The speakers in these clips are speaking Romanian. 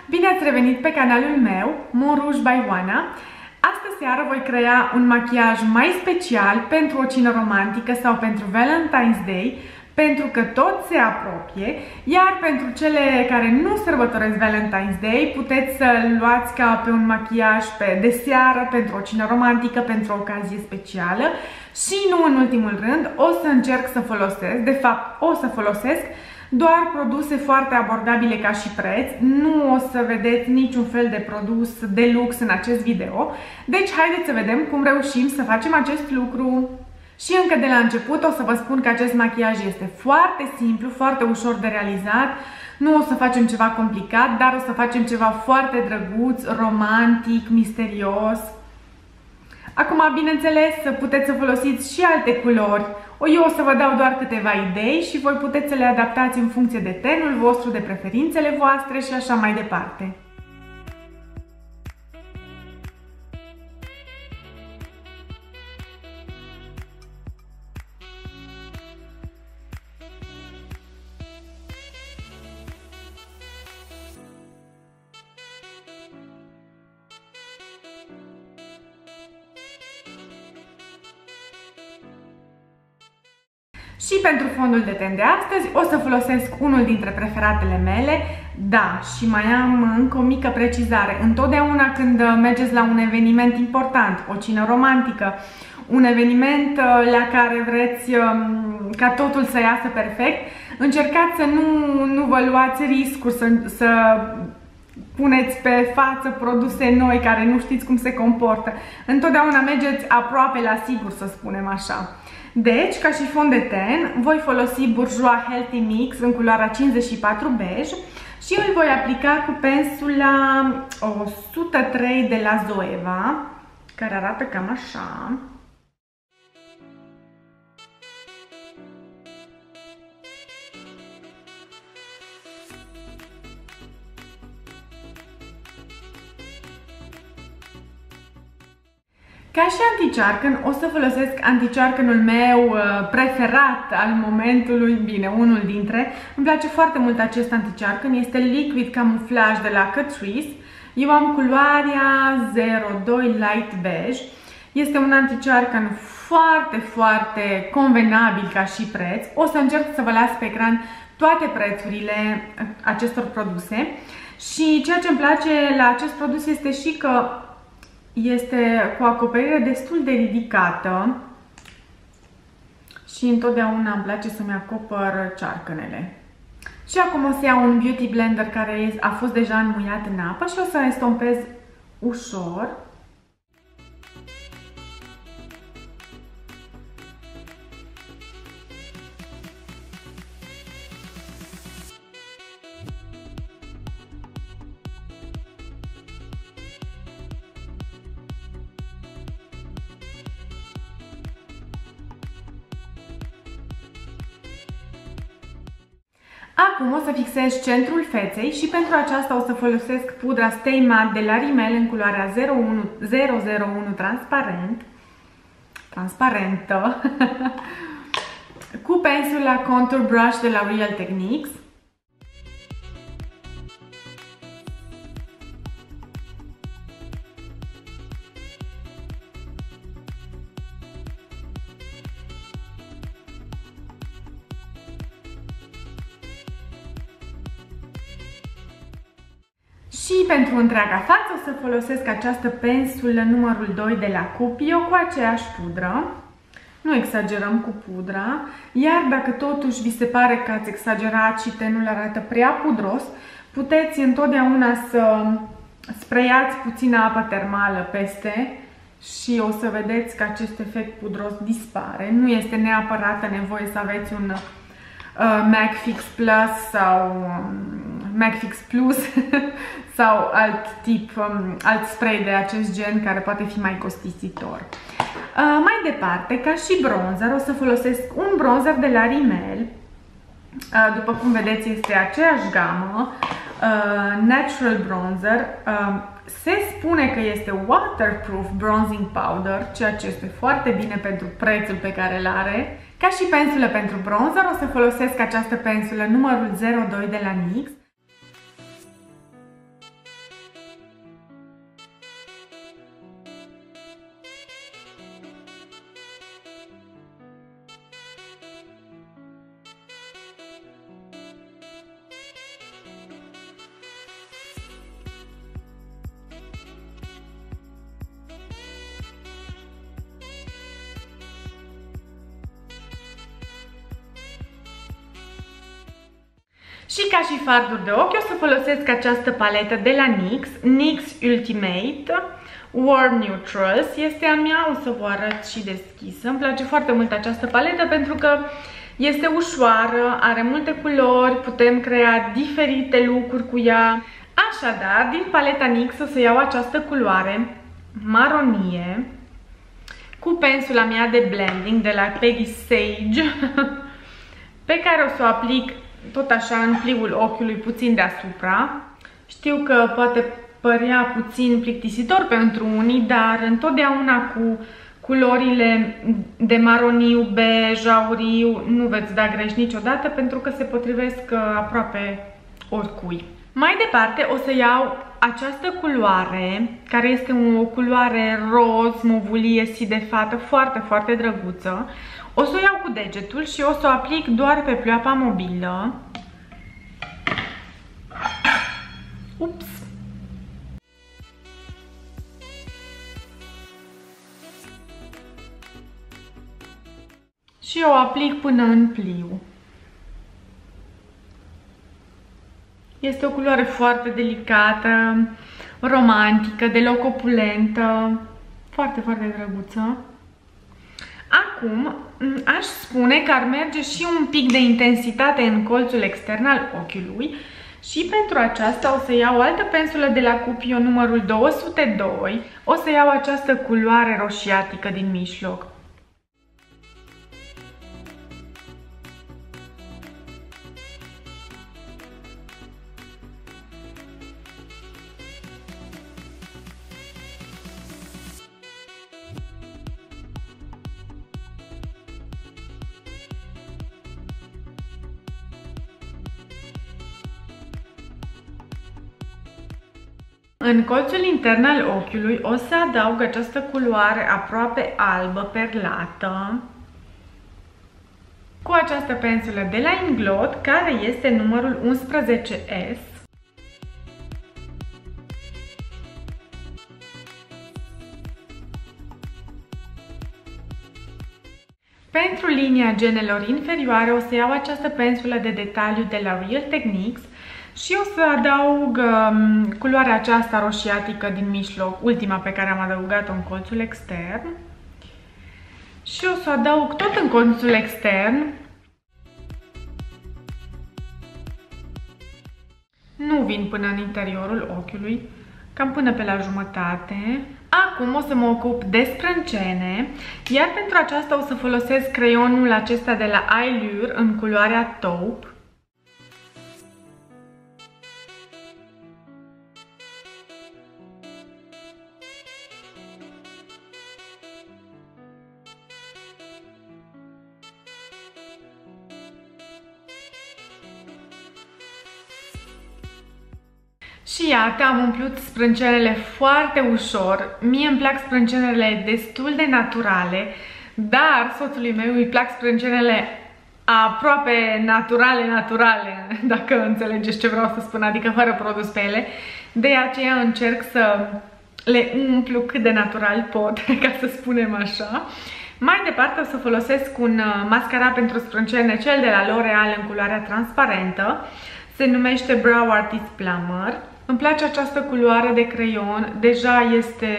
Bine ați revenit pe canalul meu, Mon Rouge by Oana. Astă seară voi crea un machiaj mai special pentru o cină romantică sau pentru Valentine's Day, pentru că tot se apropie, iar pentru cele care nu sărbătoresc Valentine's Day, puteți să-l luați ca pe un machiaj de seară, pentru o cină romantică, pentru o ocazie specială. Și nu în ultimul rând, o să încerc să folosesc, de fapt o să folosesc doar produse foarte abordabile ca și preț. Nu o să vedeți niciun fel de produs de lux în acest video. Deci haideți să vedem cum reușim să facem acest lucru. Și încă de la început o să vă spun că acest machiaj este foarte simplu, foarte ușor de realizat. Nu o să facem ceva complicat, dar o să facem ceva foarte drăguț, romantic, misterios. Acum, bineînțeles, puteți să folosiți și alte culori. Eu o să vă dau doar câteva idei și voi puteți să le adaptați în funcție de tenul vostru, de preferințele voastre și așa mai departe. Și pentru fondul de ten de astăzi o să folosesc unul dintre preferatele mele. Da, și mai am încă o mică precizare. Întotdeauna când mergeți la un eveniment important, o cină romantică, un eveniment la care vreți ca totul să iasă perfect, încercați să nu vă luați riscuri, să puneți pe față produse noi care nu știți cum se comportă. Întotdeauna mergeți aproape la sigur, să spunem așa. Deci, ca și fond de ten, voi folosi Bourjois Healthy Mix în culoarea 54 beige și îl voi aplica cu pensula 103 de la Zoeva, care arată cam așa. Ca și anticearcăn, o să folosesc anticearcănul meu preferat al momentului, bine, unul dintre. Îmi place foarte mult acest anticearcăn, este Liquid Camouflage de la Catrice. Eu am culoarea 02 Light Beige. Este un anticearcăn foarte, foarte convenabil ca și preț. O să încerc să vă las pe ecran toate prețurile acestor produse. Și ceea ce îmi place la acest produs este și că este cu acoperire destul de ridicată și întotdeauna îmi place să-mi acopăr cearcănele. Și acum o să iau un beauty blender care a fost deja înmuiat în apă și o să estompez ușor. Acum o să fixez centrul feței și pentru aceasta o să folosesc pudra Stay Matte de la Rimmel în culoarea 001 transparentă cu pensula Contour Brush de la Real Techniques. Și pentru întreaga față o să folosesc această pensulă numărul 2 de la Cupio cu aceeași pudră. Nu exagerăm cu pudra, iar dacă totuși vi se pare că ați exagerat și tenul arată prea pudros, puteți întotdeauna să sprayați puțină apă termală peste și o să vedeți că acest efect pudros dispare. Nu este neapărat nevoie să aveți un MAC Fix Plus sau MAC Fix Plus sau alt spray de acest gen care poate fi mai costisitor. Mai departe, ca și bronzer, o să folosesc un bronzer de la Rimmel. După cum vedeți, este aceeași gamă, Natural Bronzer. Se spune că este Waterproof Bronzing Powder, ceea ce este foarte bine pentru prețul pe care îl are. Ca și pensulă pentru bronzer, o să folosesc această pensulă numărul 02 de la NYX. Și ca și farduri de ochi o să folosesc această paletă de la NYX Ultimate Warm Neutrals. Este a mea, o să vă arăt și deschisă. Îmi place foarte mult această paletă pentru că este ușoară, are multe culori, putem crea diferite look-uri cu ea. Așadar, din paleta NYX o să iau această culoare maronie cu pensula mea de blending de la Peggy Sage pe care o să o aplic tot așa în pliul ochiului, puțin deasupra. Știu că poate părea puțin plictisitor pentru unii, dar întotdeauna cu culorile de maroniu, bej, auriu nu veți da greș niciodată pentru că se potrivesc aproape oricui. Mai departe o să iau această culoare, care este o culoare roz, movulie, si de fată, foarte, foarte drăguță. O să o iau cu degetul și o să o aplic doar pe pleoapa mobilă. Ups! Și o aplic până în pliu. Este o culoare foarte delicată, romantică, deloc opulentă, foarte, foarte drăguță. Acum, aș spune că ar merge și un pic de intensitate în colțul extern al ochiului și pentru aceasta o să iau o altă pensulă de la Cupio numărul 202. O să iau această culoare roșiatică din mijloc. În colțul intern al ochiului o să adaug această culoare aproape albă, perlată, cu această pensulă de la Inglot, care este numărul 11S. Pentru linia genelor inferioare o să iau această pensulă de detaliu de la Real Techniques și o să adaug culoarea aceasta roșiatică din mijloc, ultima pe care am adăugat-o în colțul extern. Și o să adaug tot în colțul extern. Nu vin până în interiorul ochiului, cam până pe la jumătate. Acum o să mă ocup de sprâncene, iar pentru aceasta o să folosesc creionul acesta de la Allure în culoarea taupe. Și iată, am umplut sprâncenele foarte ușor. Mie îmi plac sprâncenele destul de naturale, dar soțului meu îi plac sprâncenele aproape naturale, dacă înțelegeți ce vreau să spun, adică fără produs pe ele. De aceea încerc să le umplu cât de natural pot, ca să spunem așa. Mai departe o să folosesc un mascara pentru sprâncene, cel de la L'Oreal în culoarea transparentă. Se numește Brow Artist Plumber. Îmi place această culoare de creion, deja este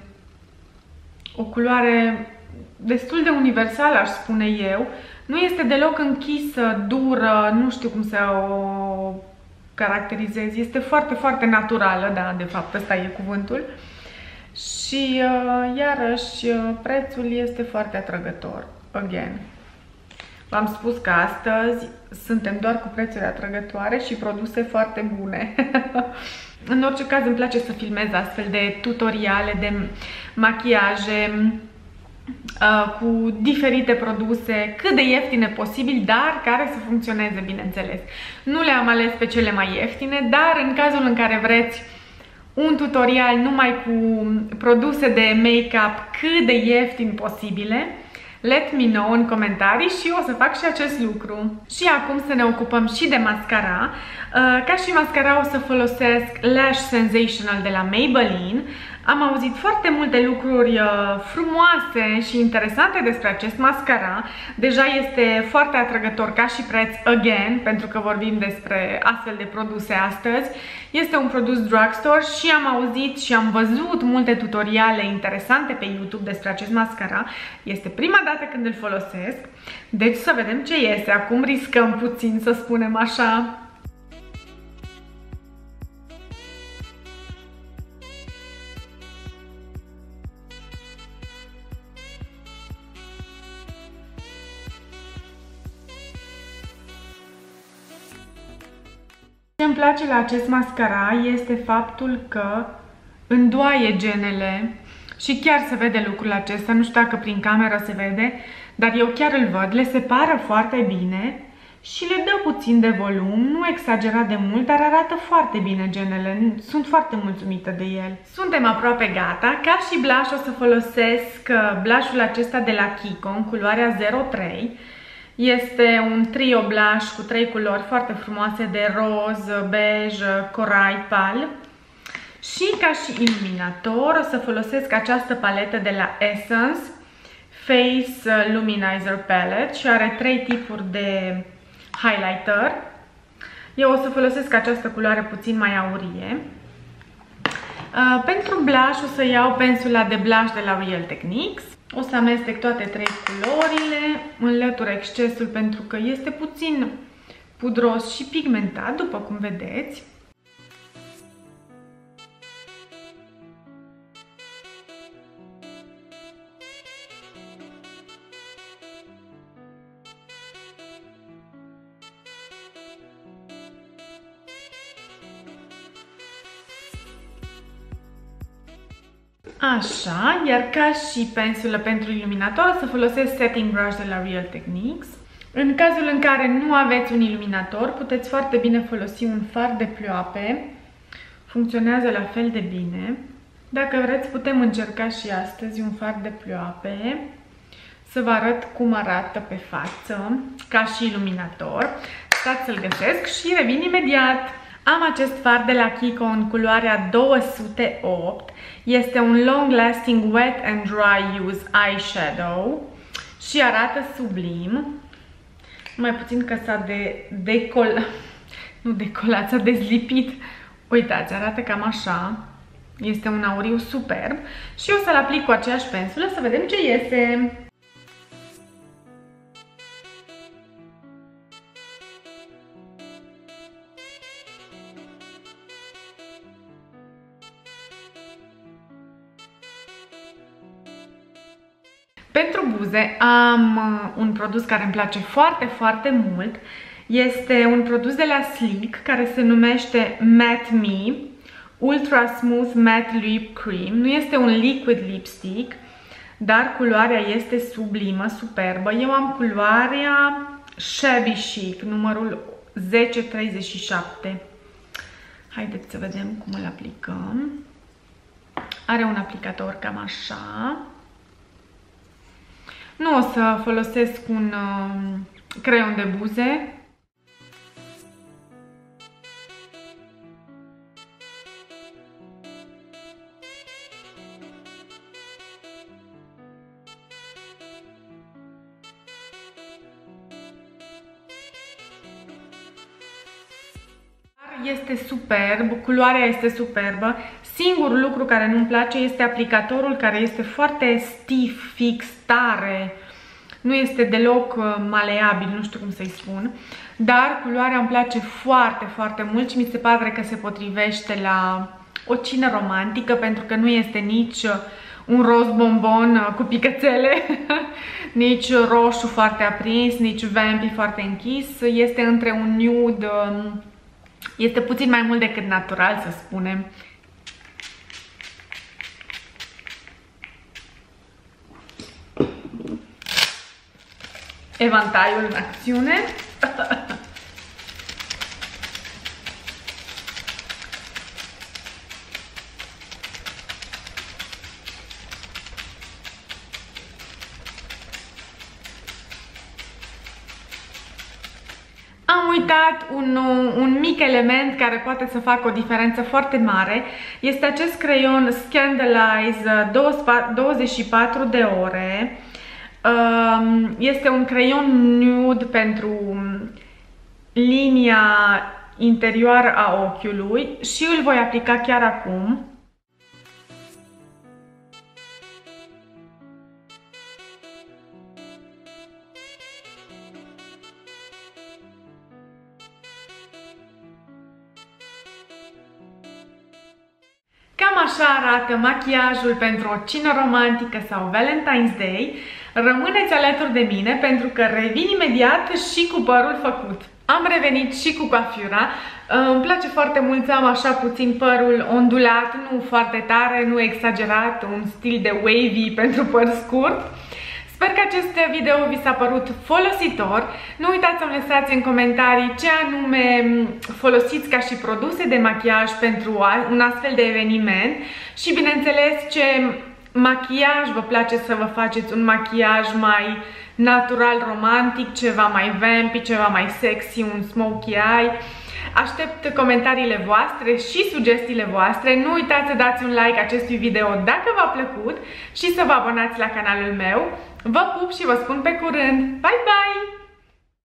o culoare destul de universală, aș spune eu. Nu este deloc închisă, dură, nu știu cum să o caracterizez. Este foarte, foarte naturală, da, de fapt ăsta e cuvântul. Și iarăși prețul este foarte atrăgător. Again. V-am spus că astăzi suntem doar cu prețuri atrăgătoare și produse foarte bune. În orice caz îmi place să filmez astfel de tutoriale de machiaje cu diferite produse, cât de ieftine posibil, dar care să funcționeze, bineînțeles. Nu le-am ales pe cele mai ieftine, dar în cazul în care vreți un tutorial numai cu produse de make-up cât de ieftin posibile, let me know în comentarii și o să fac și acest lucru. Și acum să ne ocupăm și de mascara. Ca și mascara o să folosesc Lash Sensational de la Maybelline. Am auzit foarte multe lucruri frumoase și interesante despre acest mascara. Deja este foarte atrăgător ca și preț, again, pentru că vorbim despre astfel de produse astăzi. Este un produs drugstore și am auzit și am văzut multe tutoriale interesante pe YouTube despre acest mascara. Este prima dată când îl folosesc, deci să vedem ce iese. Acum riscăm puțin, să spunem așa. Ce îmi place la acest mascara este faptul că îndoaie genele și chiar se vede lucrul acesta, nu știu dacă prin cameră se vede, dar eu chiar îl văd, le separă foarte bine și le dă puțin de volum, nu exagerat de mult, dar arată foarte bine genele, sunt foarte mulțumită de el. Suntem aproape gata, ca și blush o să folosesc blushul acesta de la Kiko în culoarea 03. Este un trio blush cu 3 culori foarte frumoase de roz, beige, corai pal. Și ca și iluminator o să folosesc această paletă de la Essence Face Luminizer Palette și are 3 tipuri de highlighter. Eu o să folosesc această culoare puțin mai aurie. Pentru blush o să iau pensula de blush de la Real Techniques. O să amestec toate 3 culorile, înlătur excesul pentru că este puțin pudros și pigmentat, după cum vedeți. Așa, iar ca și pensulă pentru iluminator o să folosesc Setting Brush de la Real Techniques. În cazul în care nu aveți un iluminator, puteți foarte bine folosi un far de ploape. Funcționează la fel de bine. Dacă vreți, putem încerca și astăzi un far de ploape. Să vă arăt cum arată pe față, ca și iluminator. Stați să-l găsesc și revin imediat. Am acest far de la Kiko în culoarea 208. Este un Long Lasting Wet and Dry Use Eyeshadow și arată sublim. Mai puțin că s-a s-a dezlipit. Uitați, arată cam așa. Este un auriu superb și o să-l aplic cu aceeași pensulă să vedem ce iese. Pentru buze am un produs care îmi place foarte, foarte mult. Este un produs de la Sleek care se numește Matte Me Ultra Smooth Matte Lip Cream. Nu este un liquid lipstick, dar culoarea este sublimă, superbă. Eu am culoarea Shabby Chic, numărul 1037. Haideți să vedem cum îl aplicăm. Are un aplicator cam așa. Nu o să folosesc un creion de buze. Este superb, culoarea este superbă. Singurul lucru care nu-mi place este aplicatorul, care este foarte stiff, fix, tare. Nu este deloc maleabil, nu știu cum să-i spun. Dar culoarea îmi place foarte, foarte mult și mi se pare că se potrivește la o cină romantică, pentru că nu este nici un roz bombon cu picățele, nici roșu foarte aprins, nici vampy foarte închis. Este între un nude, este puțin mai mult decât natural, să spunem. Evantaiul în acțiune. Am uitat un mic element care poate să facă o diferență foarte mare. Este acest creion Scandalize 24 de ore. Este un creion nude pentru linia interioară a ochiului și îl voi aplica chiar acum. Cam așa arată machiajul pentru o cină romantică sau Valentine's Day. Rămâneți alături de mine pentru că revin imediat și cu părul făcut. Am revenit și cu coafura. Îmi place foarte mult să am așa puțin părul ondulat, nu foarte tare, nu exagerat, un stil de wavy pentru păr scurt. Sper că acest video vi s-a părut folositor. Nu uitați să-mi lăsați în comentarii ce anume folosiți ca și produse de machiaj pentru un astfel de eveniment și, bineînțeles, ce machiaj vă place să vă faceți, un machiaj mai natural, romantic, ceva mai vampy, ceva mai sexy, un smokey eye. Aștept comentariile voastre și sugestiile voastre. Nu uitați să dați un like acestui video dacă v-a plăcut și să vă abonați la canalul meu. Vă pup și vă spun pe curând. Bye, bye!